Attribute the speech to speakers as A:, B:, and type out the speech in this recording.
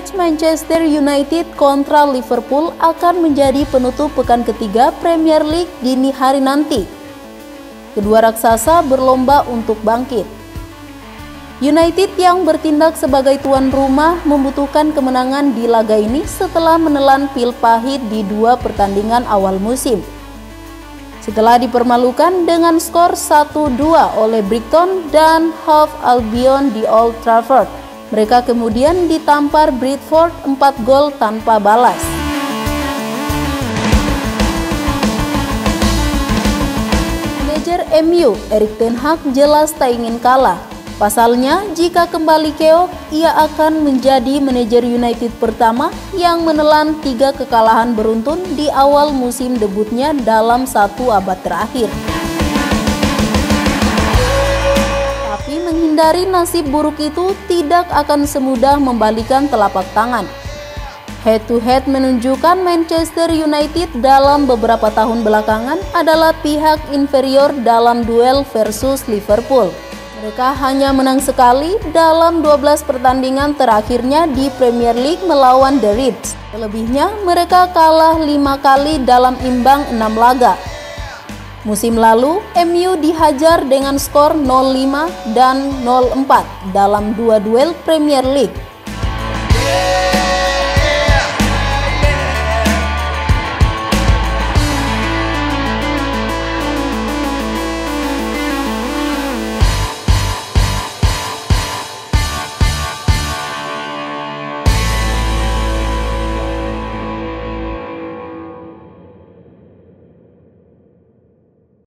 A: Rematch Manchester United kontra Liverpool akan menjadi penutup pekan ketiga Premier League dini hari nanti. Kedua raksasa berlomba untuk bangkit. United yang bertindak sebagai tuan rumah membutuhkan kemenangan di laga ini setelah menelan pil pahit di dua pertandingan awal musim. Setelah dipermalukan dengan skor 1-2 oleh Brighton dan Hove Albion di Old Trafford, mereka kemudian ditampar Brentford 4 gol tanpa balas. Manajer MU, Erik ten Hag jelas tak ingin kalah. Pasalnya, jika kembali keok, ia akan menjadi manajer United pertama yang menelan 3 kekalahan beruntun di awal musim debutnya dalam 1 abad terakhir. Tapi menghindari nasib buruk itu tidak akan semudah membalikan telapak tangan. Head-to-head menunjukkan Manchester United dalam beberapa tahun belakangan adalah pihak inferior dalam duel versus Liverpool. Mereka hanya menang sekali dalam 12 pertandingan terakhirnya di Premier League melawan The Reds. Selebihnya, mereka kalah 5 kali dalam imbang 6 laga. Musim lalu, MU dihajar dengan skor 0-5 dan 0-4 dalam 2 duel Premier League.